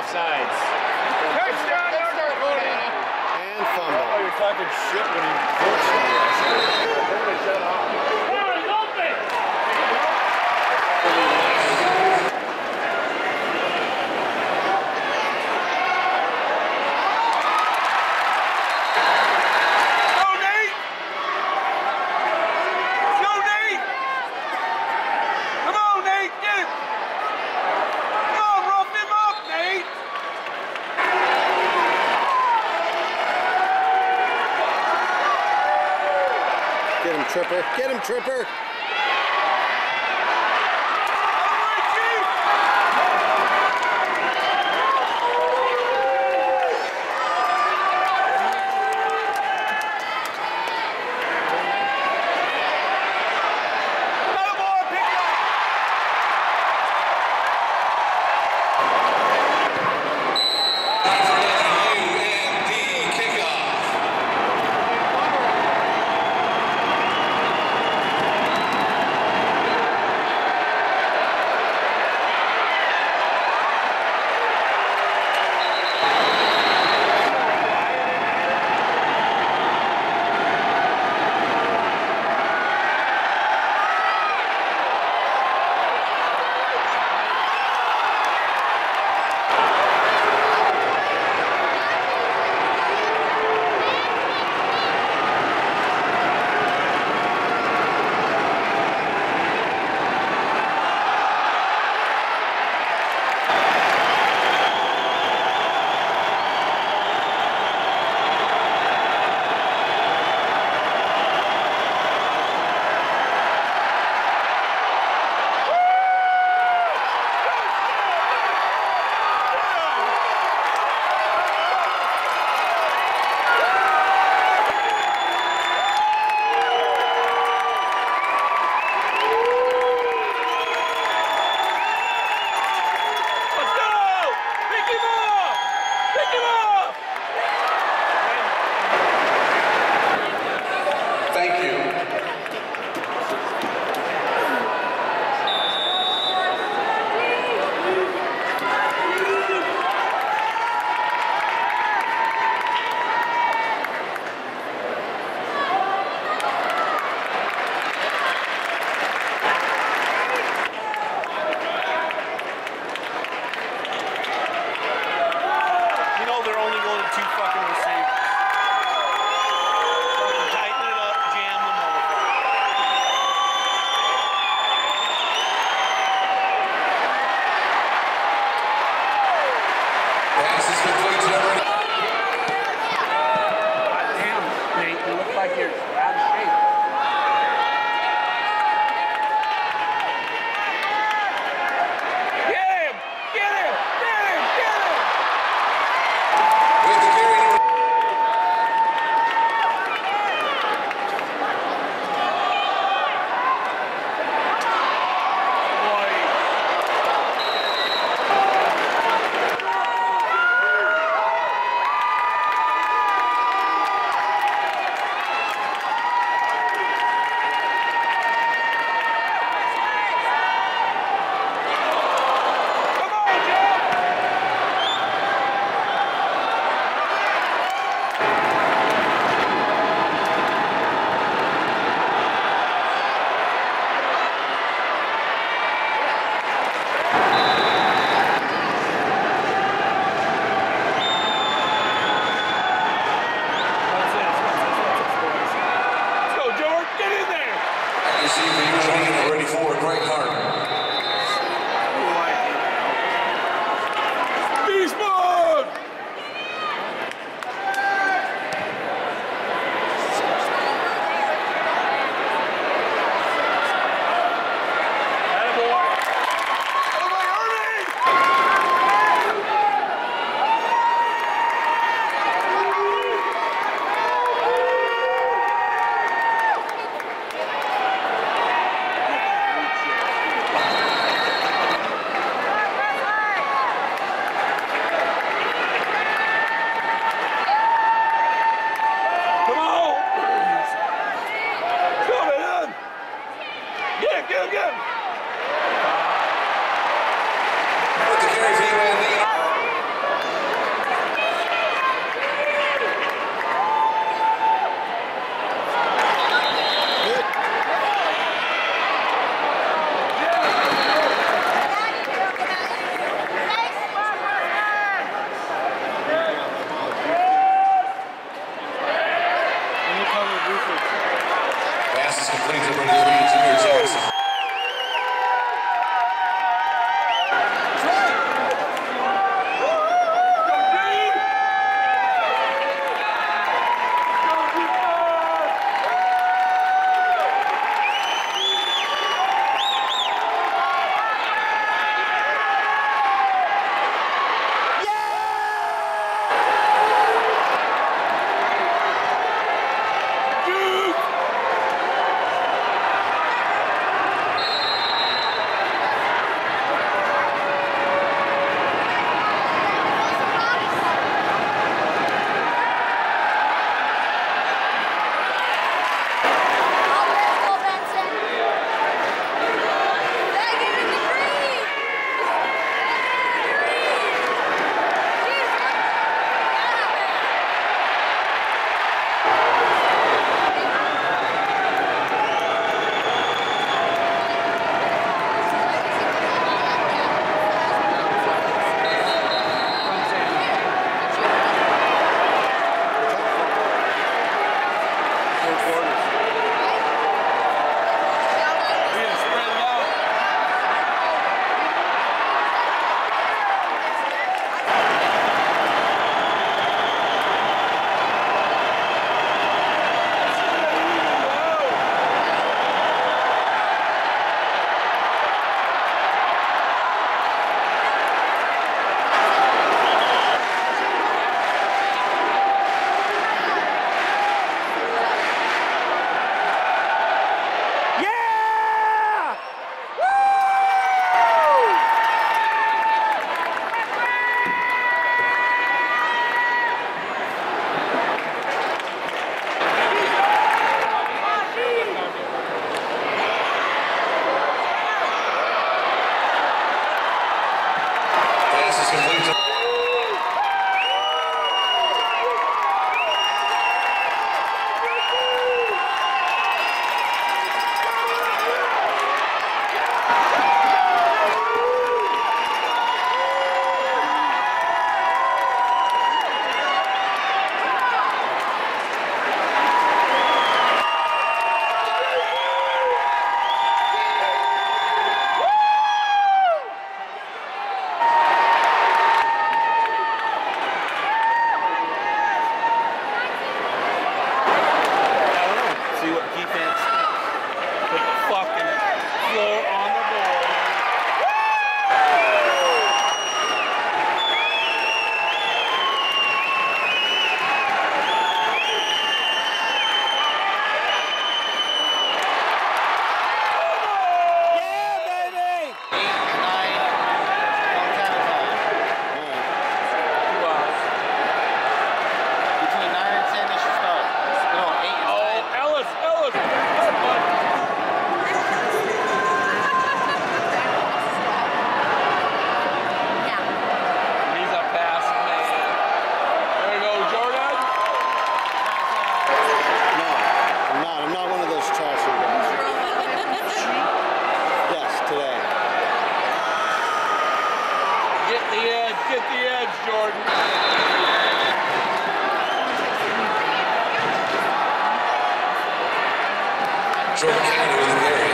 offsides. Touchdown, number 40. And fumble. Oh, you're talking shit when he forced it. They're going to shut off. Get him, Tripper. Get him, Tripper. Get the edge, Jordan. Jordan Kennedy with the carry.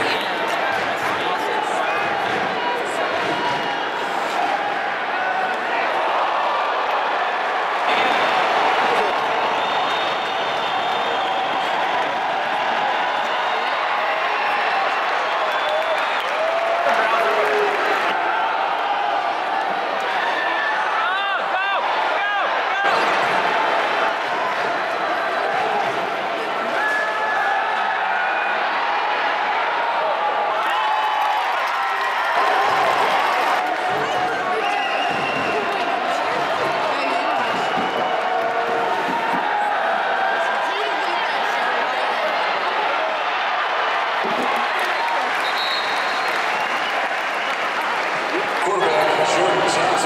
Quarterback, Jordan Johnson.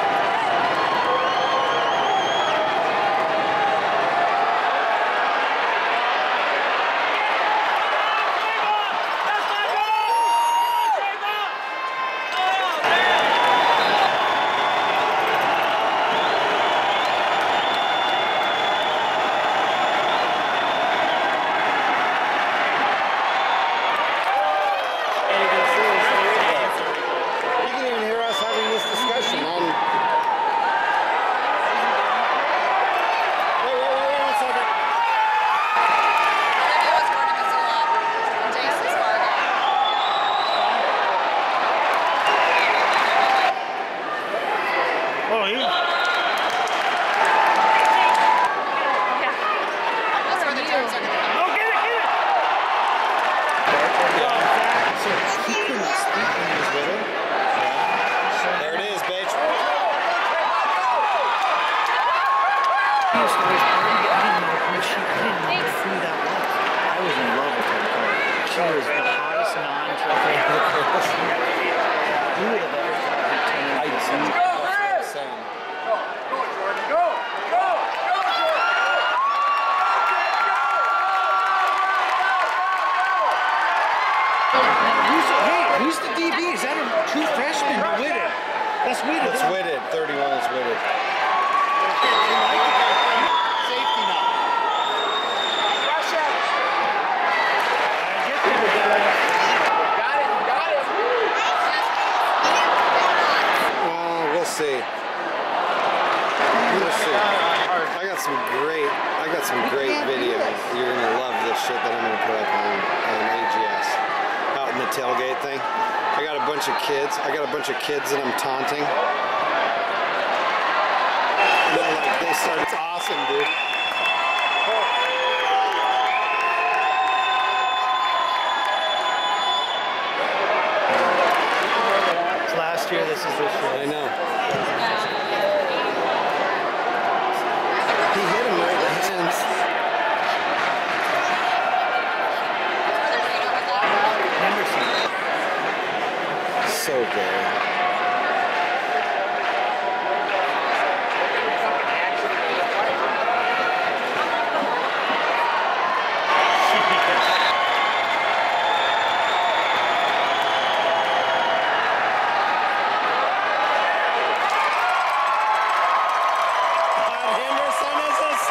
You can even hear us having this discussion on. Wait, 1 second. Maybe it was Jordan Missoula and Jason Spargo. Oh, he. That's where the germs are going to come. Oh, get it, get it! So he couldn't speak when he was with him. There it is, bitch. I was in love with her. She was the hottest non-trophy. Who would have ever thought he'd turn into some... Who's the DB? Is that a true freshman? Whitted. That's Whitted. It's Whitted. 31 is Whitted. Safety now. We'll see. We'll see. I got some great videos. You're gonna love this shit that I'm gonna put up on AGS. Out in the tailgate thing. I got a bunch of kids. That I'm taunting. And they're like, they start. It's awesome, dude. It's last year, this is this year. I know. He hit him right in the hands. So good. Henderson is a